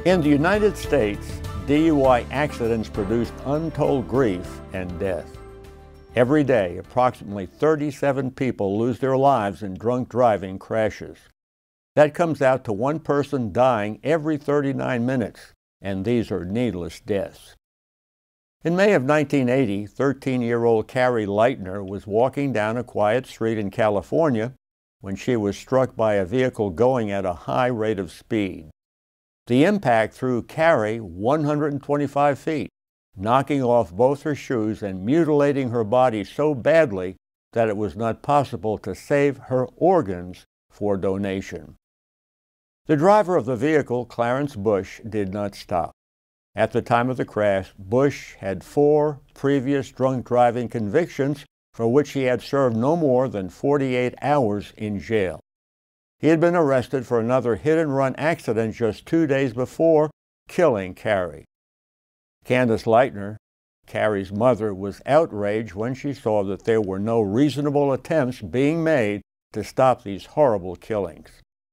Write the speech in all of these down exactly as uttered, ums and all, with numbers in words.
In the United States, D U I accidents produce untold grief and death. Every day, approximately thirty-seven people lose their lives in drunk driving crashes. That comes out to one person dying every thirty-nine minutes, and these are needless deaths. In May of nineteen eighty, thirteen-year-old Carrie Lightner was walking down a quiet street in California when she was struck by a vehicle going at a high rate of speed. The impact threw Carrie one hundred twenty-five feet, knocking off both her shoes and mutilating her body so badly that it was not possible to save her organs for donation. The driver of the vehicle, Clarence Bush, did not stop. At the time of the crash, Bush had four previous drunk driving convictions for which he had served no more than forty-eight hours in jail. He had been arrested for another hit-and-run accident just two days before, killing Carrie. Candace Lightner, Carrie's mother, was outraged when she saw that there were no reasonable attempts being made to stop these horrible killings.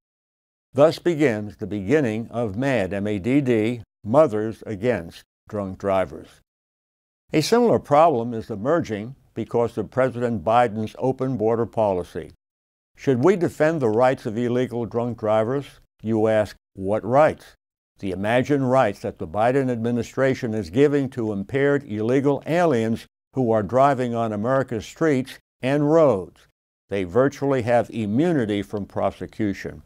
Thus begins the beginning of MADD, M A D D, Mothers Against Drunk Drivers. A similar problem is emerging because of President Biden's open border policy. Should we defend the rights of illegal drunk drivers? You ask, what rights? The imagined rights that the Biden administration is giving to impaired illegal aliens who are driving on America's streets and roads. They virtually have immunity from prosecution.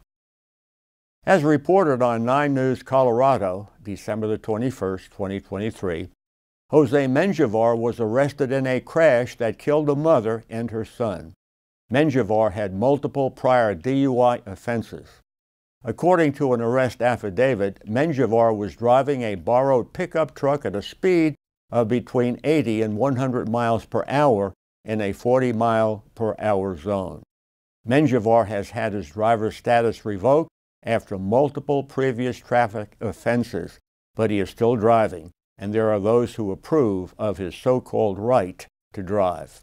As reported on nine News Colorado, December the twenty-first, twenty twenty-three, Jose Menjivar was arrested in a crash that killed a mother and her son. Menjivar had multiple prior D U I offenses. According to an arrest affidavit, Menjivar was driving a borrowed pickup truck at a speed of between eighty and one hundred miles per hour in a forty mile per hour zone. Menjivar has had his driver's status revoked after multiple previous traffic offenses, but he is still driving, and there are those who approve of his so-called right to drive.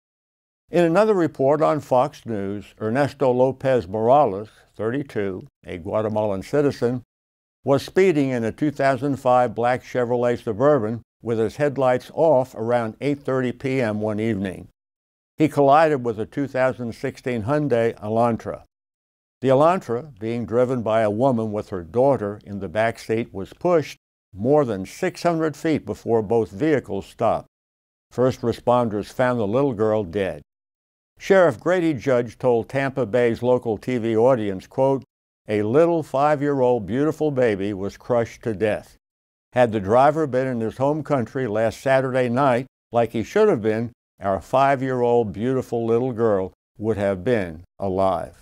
In another report on Fox News, Ernesto Lopez Morales, thirty-two, a Guatemalan citizen, was speeding in a two thousand five black Chevrolet Suburban with his headlights off around eight thirty p m one evening. He collided with a two thousand sixteen Hyundai Elantra. The Elantra, being driven by a woman with her daughter in the back seat, was pushed more than six hundred feet before both vehicles stopped. First responders found the little girl dead. Sheriff Grady Judge told Tampa Bay's local T V audience, quote, "A little five-year-old beautiful baby was crushed to death. Had the driver been in his home country last Saturday night, like he should have been, our five-year-old beautiful little girl would have been alive."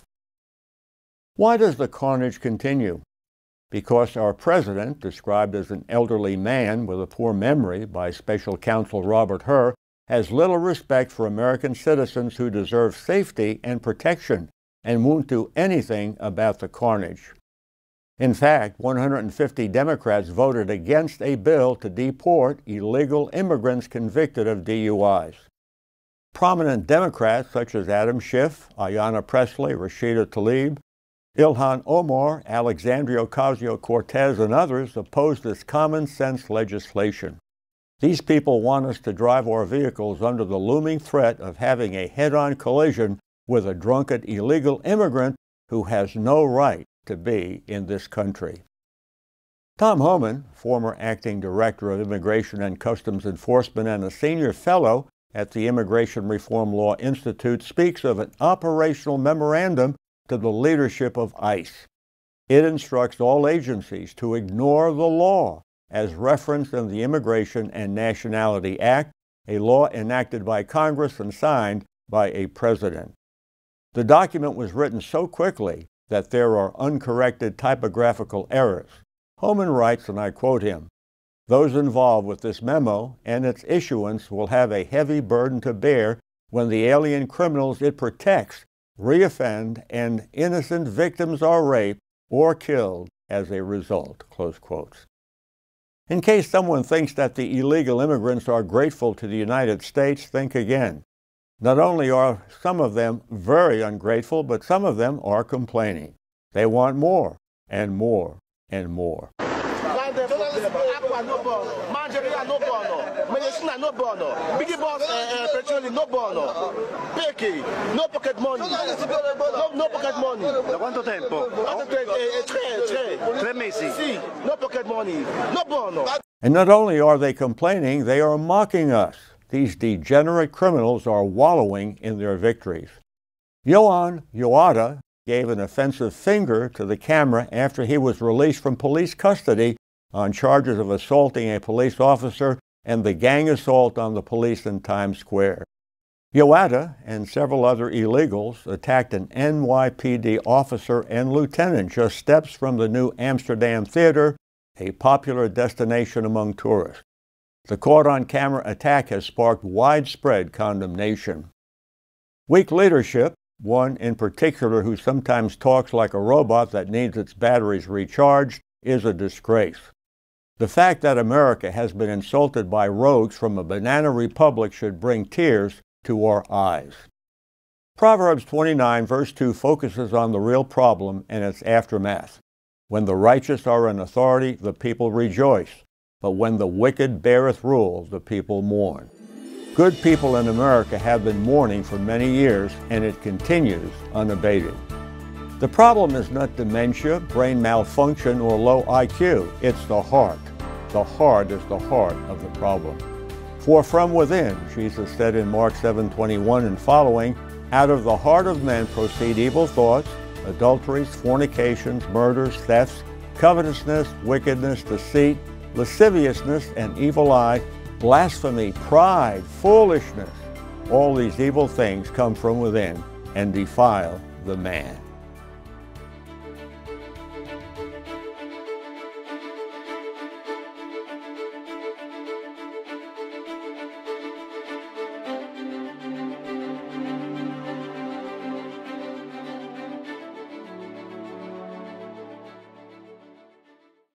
Why does the carnage continue? Because our president, described as an elderly man with a poor memory by special counsel Robert Hur, has little respect for American citizens who deserve safety and protection and won't do anything about the carnage. In fact, one hundred fifty Democrats voted against a bill to deport illegal immigrants convicted of D U Is. Prominent Democrats such as Adam Schiff, Ayanna Pressley, Rashida Tlaib, Ilhan Omar, Alexandria Ocasio-Cortez, and others oppose this common-sense legislation. These people want us to drive our vehicles under the looming threat of having a head-on collision with a drunken illegal immigrant who has no right to be in this country. Tom Homan, former acting director of Immigration and Customs Enforcement and a senior fellow at the Immigration Reform Law Institute, speaks of an operational memorandum to the leadership of ICE. It instructs all agencies to ignore the law as referenced in the Immigration and Nationality Act, a law enacted by Congress and signed by a president. The document was written so quickly that there are uncorrected typographical errors. Homan writes, and I quote him, "Those involved with this memo and its issuance will have a heavy burden to bear when the alien criminals it protects reoffend and innocent victims are raped or killed as a result." Close quotes. In case someone thinks that the illegal immigrants are grateful to the United States, think again. Not only are some of them very ungrateful, but some of them are complaining. They want more and more and more. Agua no bono, mangeria no bono, medicina no bono, biggie boss petrol no bono, Peki, no pocket money, no, no pocket money. Da quanto tempo? Tre, tre, Tre mesi? Sì, no pocket money, no bono. And not only are they complaining, they are mocking us. These degenerate criminals are wallowing in their victories. Yohan Yoada gave an offensive finger to the camera after he was released from police custody on charges of assaulting a police officer and the gang assault on the police in Times Square. Yoada and several other illegals attacked an N Y P D officer and lieutenant just steps from the New Amsterdam Theater, a popular destination among tourists. The caught-on-camera attack has sparked widespread condemnation. Weak leadership, one in particular who sometimes talks like a robot that needs its batteries recharged, is a disgrace. The fact that America has been insulted by rogues from a banana republic should bring tears to our eyes. Proverbs twenty-nine, verse two focuses on the real problem and its aftermath. When the righteous are in authority, the people rejoice, but when the wicked beareth rule, the people mourn. Good people in America have been mourning for many years, and it continues unabated. The problem is not dementia, brain malfunction, or low I Q. It's the heart. The heart is the heart of the problem. For from within, Jesus said in Mark seven twenty-one and following, out of the heart of men proceed evil thoughts, adulteries, fornications, murders, thefts, covetousness, wickedness, deceit, lasciviousness, and evil eye, blasphemy, pride, foolishness. All these evil things come from within and defile the man.